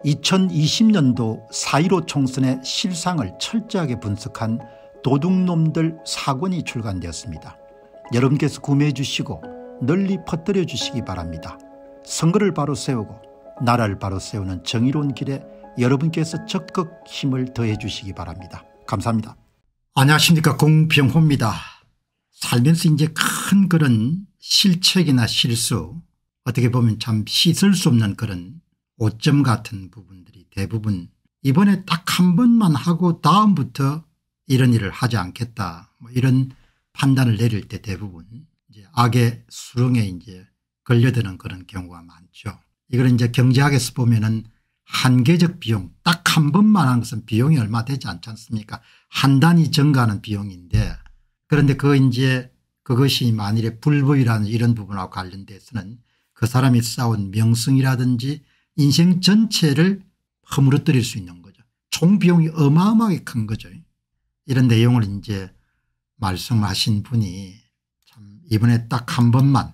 2020년도 4.15 총선의 실상을 철저하게 분석한 도둑놈들 4권이 출간되었습니다. 여러분께서 구매해 주시고 널리 퍼뜨려 주시기 바랍니다. 선거를 바로 세우고 나라를 바로 세우는 정의로운 길에 여러분께서 적극 힘을 더해 주시기 바랍니다. 감사합니다. 안녕하십니까, 공병호입니다. 살면서 이제 큰 그런 실책이나 실수, 어떻게 보면 참 씻을 수 없는 그런 오점 같은 부분들이 대부분 이번에 딱 한 번만 하고 다음부터 이런 일을 하지 않겠다, 이런 판단을 내릴 때 대부분 이제 악의 수렁에 이제 걸려드는 그런 경우가 많죠. 이걸 이제 경제학에서 보면은 한계적 비용, 딱 한 번만 한 것은 비용이 얼마 되지 않지 않습니까? 한 단위 증가하는 비용인데, 그런데 그것이 만일에 불법이라는 이런 부분하고 관련돼서는 그 사람이 쌓은 명성이라든지 인생 전체를 허물어뜨릴 수 있는 거죠. 총 비용이 어마어마하게 큰 거죠. 이런 내용을 이제 말씀하신 분이 참 이번에 딱 한 번만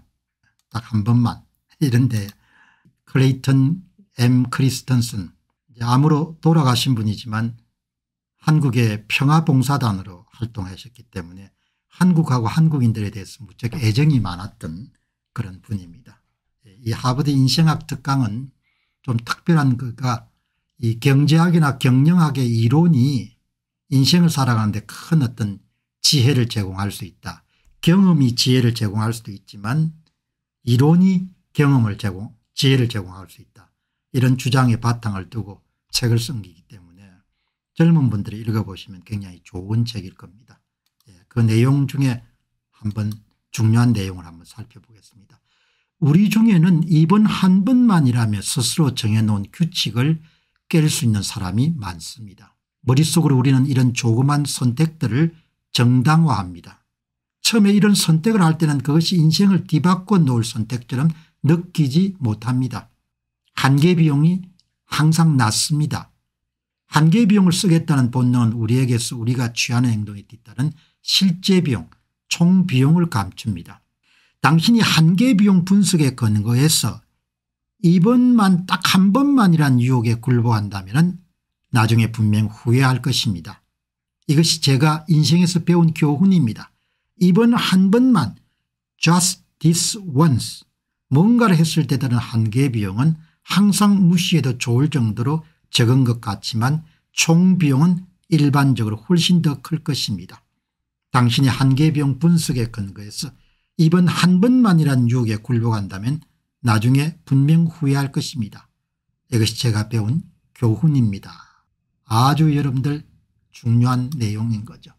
이런데, 클레이턴 M. 크리스턴슨, 암으로 돌아가신 분이지만 한국의 평화봉사단으로 활동하셨기 때문에 한국하고 한국인들에 대해서 무척 애정이 많았던 그런 분입니다. 이 하버드 인생학 특강은 좀 특별한 거가, 이 경제학이나 경영학의 이론이 인생을 살아가는데 큰 어떤 지혜를 제공할 수 있다. 경험이 지혜를 제공할 수도 있지만 이론이 지혜를 제공할 수 있다. 이런 주장의 바탕을 두고 책을 쓴 거기 때문에 젊은 분들이 읽어보시면 굉장히 좋은 책일 겁니다. 그 내용 중에 한번 중요한 내용을 한번 살펴보겠습니다. 우리 중에는 이번 한 번만이라며 스스로 정해놓은 규칙을 깰 수 있는 사람이 많습니다. 머릿속으로 우리는 이런 조그만 선택들을 정당화합니다. 처음에 이런 선택을 할 때는 그것이 인생을 뒤바꿔 놓을 선택처럼 느끼지 못합니다. 한계 비용이 항상 낮습니다. 한계 비용을 쓰겠다는 본능은 우리에게서 우리가 취하는 행동에 뒤따른 실제 비용, 총 비용을 감춥니다. 당신이 한계 비용 분석에 근거해서 이번만 딱 한 번만이란 유혹에 굴복한다면 나중에 분명 후회할 것입니다. 이것이 제가 인생에서 배운 교훈입니다. 이번 한 번만, just this once, 뭔가를 했을 때 드는 한계 비용은 항상 무시해도 좋을 정도로 적은 것 같지만 총 비용은 일반적으로 훨씬 더 클 것입니다. 당신이 한계 비용 분석에 근거해서 이번 한 번만이란 유혹에 굴복한다면 나중에 분명 후회할 것입니다. 이것이 제가 배운 교훈입니다. 아주 여러분들 중요한 내용인 거죠.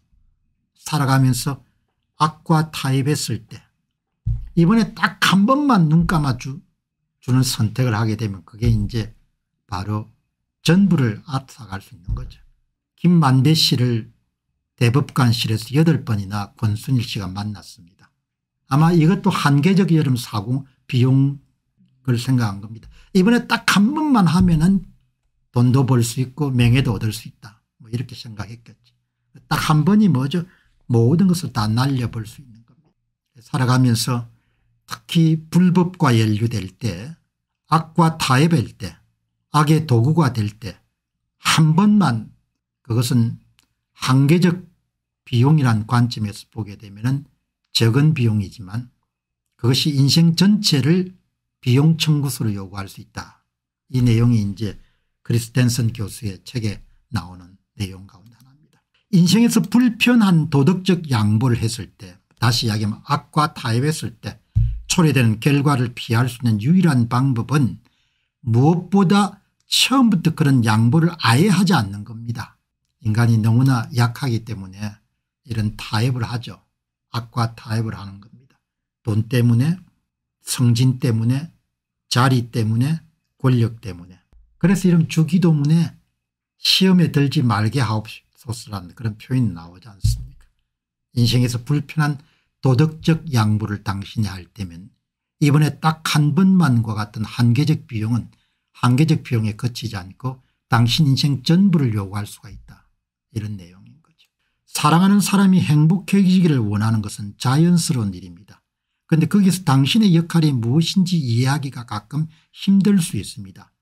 살아가면서 악과 타협했을 때 이번에 딱 한 번만 눈 감아 주는 선택을 하게 되면 그게 이제 바로 전부를 앗아갈 수 있는 거죠. 김만배 씨를 대법관실에서 8번이나 권순일 씨가 만났습니다. 아마 이것도 한계적 여름 사고 비용을 생각한 겁니다. 이번에 딱 한 번만 하면은 돈도 벌 수 있고 명예도 얻을 수 있다, 이렇게 생각했겠지. 딱 한 번이 뭐죠? 모든 것을 다 날려볼 수 있는 겁니다. 살아가면서 특히 불법과 연루될 때, 악과 타협할 때, 악의 도구가 될 때 한 번만, 그것은 한계적 비용이란 관점에서 보게 되면 적은 비용이지만 그것이 인생 전체를 비용 청구서로 요구할 수 있다. 이 내용이 이제 크리스텐슨 교수의 책에 나오는 내용 가운데 하나입니다. 인생에서 불편한 도덕적 양보를 했을 때, 다시 이야기하면 악과 타협했을 때 초래되는 결과를 피할 수 있는 유일한 방법은 무엇보다 처음부터 그런 양보를 아예 하지 않는 겁니다. 인간이 너무나 약하기 때문에 이런 타협을 하죠. 악과 타협을 하는 겁니다. 돈 때문에, 성진 때문에, 자리 때문에, 권력 때문에. 그래서 이런 주기도문에 시험에 들지 말게 하옵소서라는 그런 표현이 나오지 않습니까? 인생에서 불편한 도덕적 양보를 당신이 할 때면 이번에 딱 한 번만과 같은 한계적 비용은 한계적 비용에 그치지 않고 당신 인생 전부를 요구할 수가 있다, 이런 내용인 거죠. 사랑하는 사람이 행복해지기를 원하는 것은 자연스러운 일입니다. 그런데 거기서 당신의 역할이 무엇인지 이해하기가 가끔 힘들 수 있습니다.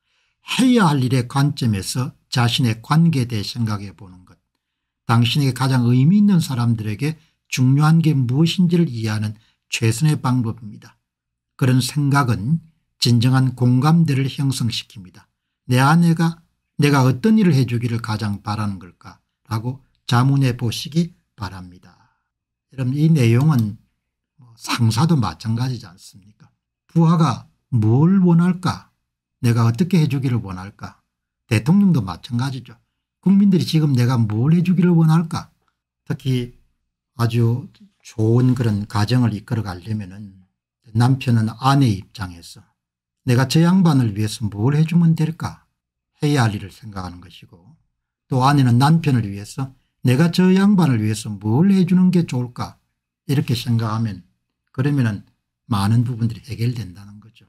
해야 할 일의 관점에서 자신의 관계에 대해 생각해 보는 것, 당신에게 가장 의미 있는 사람들에게 중요한 게 무엇인지를 이해하는 최선의 방법입니다. 그런 생각은 진정한 공감대를 형성시킵니다. 내 아내가 내가 어떤 일을 해주기를 가장 바라는 걸까라고 자문해 보시기 바랍니다. 여러분, 이 내용은 상사도 마찬가지지 않습니까? 부하가 뭘 원할까? 내가 어떻게 해주기를 원할까? 대통령도 마찬가지죠. 국민들이 지금 내가 뭘 해주기를 원할까? 특히 아주 좋은 그런 가정을 이끌어 가려면은 남편은 아내의 입장에서 내가 저 양반을 위해서 뭘 해주면 될까 해야 할 일을 생각하는 것이고, 또 아내는 남편을 위해서 내가 저 양반을 위해서 뭘 해주는 게 좋을까 이렇게 생각하면, 그러면은 많은 부분들이 해결된다는 거죠.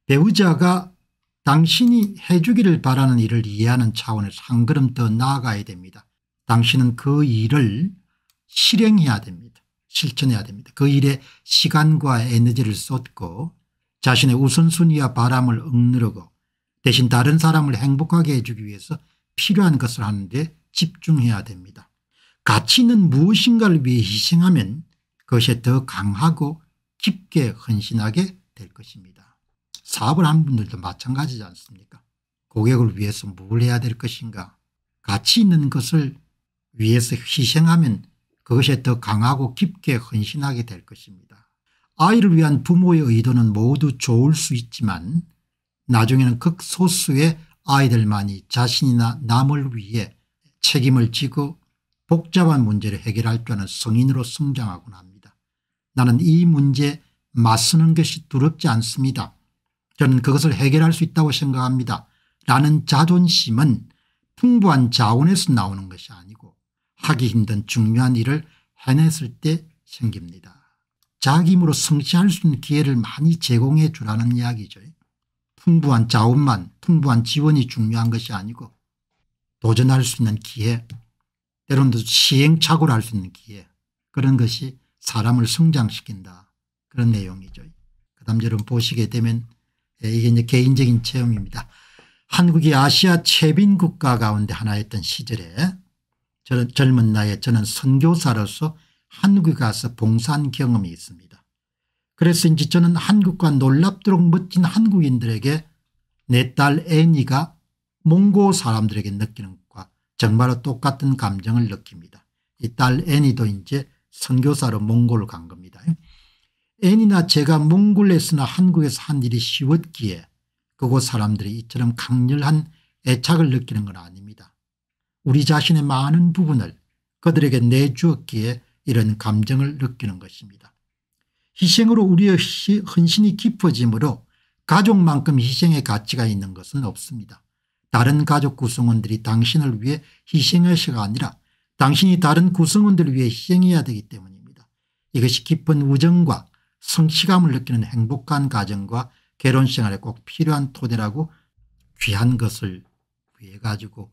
배우자가 당신이 해주기를 바라는 일을 이해하는 차원에서 한 걸음 더 나아가야 됩니다. 당신은 그 일을 실행해야 됩니다. 실천해야 됩니다. 그 일에 시간과 에너지를 쏟고 자신의 우선순위와 바람을 억누르고 대신 다른 사람을 행복하게 해주기 위해서 필요한 것을 하는데 집중해야 됩니다. 가치 있는 무엇인가를 위해 희생하면 그것이 더 강하고 깊게 헌신하게 될 것입니다. 사업을 하는 분들도 마찬가지지 않습니까? 고객을 위해서 뭘 해야 될 것인가, 가치 있는 것을 위해서 희생하면 그것이 더 강하고 깊게 헌신하게 될 것입니다. 아이를 위한 부모의 의도는 모두 좋을 수 있지만 나중에는 극소수의 아이들만이 자신이나 남을 위해 책임을 지고 복잡한 문제를 해결할 줄 아는 성인으로 성장하곤 합니다. 나는 이 문제에 맞서는 것이 두렵지 않습니다. 저는 그것을 해결할 수 있다고 생각합니다. 라는 자존심은 풍부한 자원에서 나오는 것이 아니고 하기 힘든 중요한 일을 해냈을 때 생깁니다. 자기 힘으로 성취할 수 있는 기회를 많이 제공해 주라는 이야기죠. 풍부한 자원만, 풍부한 지원이 중요한 것이 아니고 도전할 수 있는 기회, 때로는 시행착오를 할 수 있는 기회, 그런 것이 사람을 성장시킨다, 그런 내용이죠. 그다음 여러분 보시게 되면 이게 이제 개인적인 체험입니다. 한국이 아시아 최빈 국가 가운데 하나였던 시절에 저는 젊은 나이에 저는 선교사로서 한국에 가서 봉사한 경험이 있습니다. 그래서 이제 저는 한국과 놀랍도록 멋진 한국인들에게 내 딸 애니가 몽고 사람들에게 느끼는 것과 정말로 똑같은 감정을 느낍니다. 이 딸 애니도 이제 선교사로 몽골을 간 겁니다. 애니나 제가 몽골에서나 한국에서 한 일이 쉬웠기에 그곳 사람들이 이처럼 강렬한 애착을 느끼는 건 아닙니다. 우리 자신의 많은 부분을 그들에게 내주었기에 이런 감정을 느끼는 것입니다. 희생으로 우리의 헌신이 깊어지므로 가족만큼 희생의 가치가 있는 것은 없습니다. 다른 가족 구성원들이 당신을 위해 희생하시가 아니라 당신이 다른 구성원들을 위해 희생해야 되기 때문입니다. 이것이 깊은 우정과 성취감을 느끼는 행복한 가정과 결혼생활에 꼭 필요한 토대라고, 귀한 것을 위해 가지고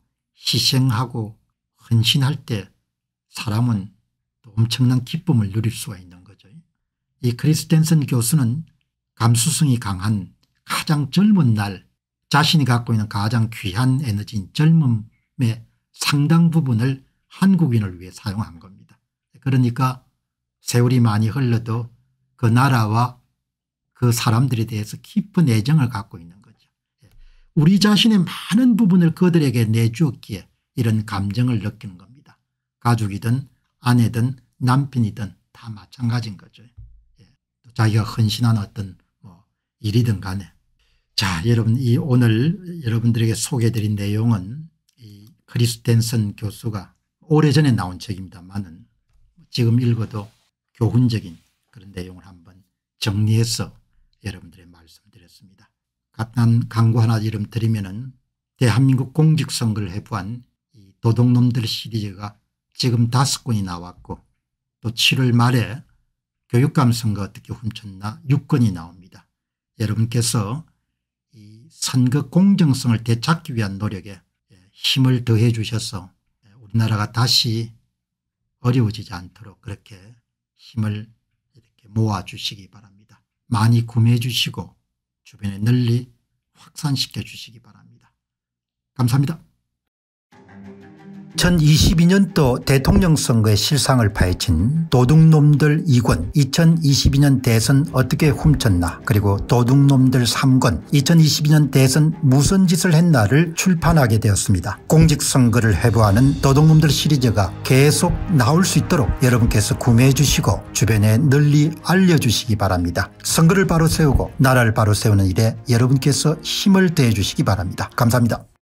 희생하고 헌신할 때 사람은 또 엄청난 기쁨을 누릴 수가 있는 거죠. 이 크리스텐슨 교수는 감수성이 강한 가장 젊은 날 자신이 갖고 있는 가장 귀한 에너지인 젊음의 상당 부분을 한국인을 위해 사용한 겁니다. 그러니까 세월이 많이 흘러도 그 나라와 그 사람들에 대해서 깊은 애정을 갖고 있는 거죠. 우리 자신의 많은 부분을 그들에게 내주었기에 이런 감정을 느끼는 겁니다. 가족이든 아내든 남편이든 다 마찬가지인 거죠. 자기가 헌신한 어떤 일이든 간에. 자, 여러분, 이 오늘 여러분들에게 소개해드린 내용은 이 크리스텐슨 교수가 오래전에 나온 책입니다만은 지금 읽어도 교훈적인 그런 내용을 한번 정리해서 여러분들의 말씀드렸습니다. 간단한 광고 하나 이름 드리면은 대한민국 공직선거를 해부한 이 도둑놈들 시리즈가 지금 5권이 나왔고 또 7월 말에 교육감 선거 어떻게 훔쳤나 6권이 나옵니다. 여러분께서 이 선거 공정성을 되찾기 위한 노력에 힘을 더해 주셔서 우리나라가 다시 어려워지지 않도록 그렇게 힘을 이렇게 모아 주시기 바랍니다. 많이 구매해 주시고 주변에 널리 확산시켜 주시기 바랍니다. 감사합니다. 2022년도 대통령 선거의 실상을 파헤친 도둑놈들 2권 2022년 대선 어떻게 훔쳤나 그리고 도둑놈들 3권 2022년 대선 무슨 짓을 했나를 출판하게 되었습니다. 공직선거를 회부하는 도둑놈들 시리즈가 계속 나올 수 있도록 여러분께서 구매해 주시고 주변에 널리 알려주시기 바랍니다. 선거를 바로 세우고 나라를 바로 세우는 일에 여러분께서 힘을 더해 주시기 바랍니다. 감사합니다.